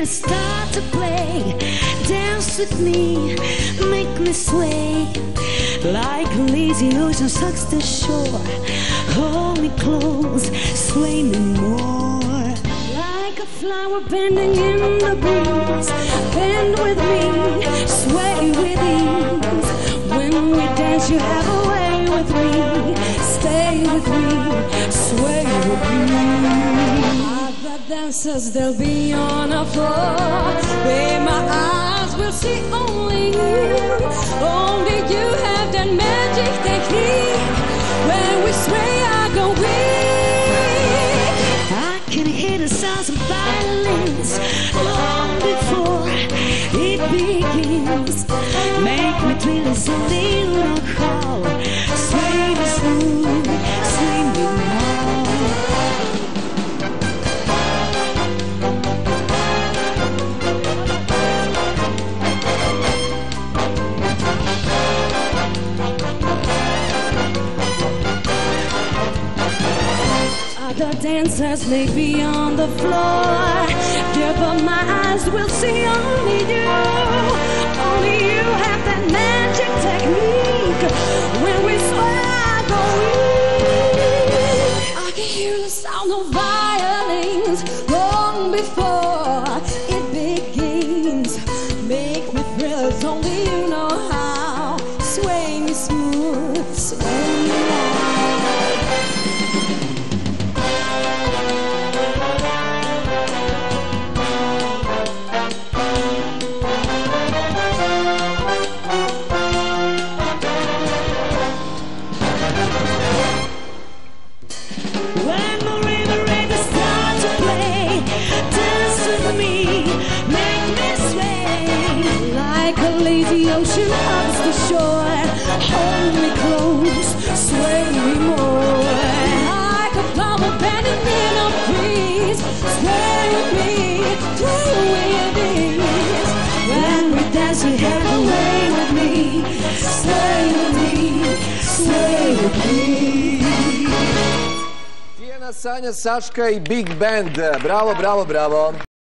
start to play. Dance with me, make me sway. Like a lazy ocean sucks the shore. Hold me close, sway me more. Like a flower bending in the breeze. Bend with me, sway with ease. When we dance you have a way with me. Stay with me, sway with me. Other dancers, they'll be on the floor. Where my eyes will see only you. Only you have that magic technique. When we sway, I go weak. I can hear the sounds of violins long before it begins. Make me thrill, it's only you know how. Sway me smooth, sway me now. Other dancers may be on the floor, yeah, but my eyes will see only you. Only you have that magic technique. When we sway, I go weak. I can hear the sound of violins long before it begins. Make me thrill, it's only you know how. Sway me smooth, sway me loud. When the river rapids start to play, dance with me, make me sway. Like a lazy ocean hugs the shore, hold me close, sway me more. Like a flower bending in a breeze, sway me, sway with ease. When we dance, you have a way with me, sway with me, sway with me. Tijana, Sanja, Saška i Big Band. Bravo, bravo, bravo.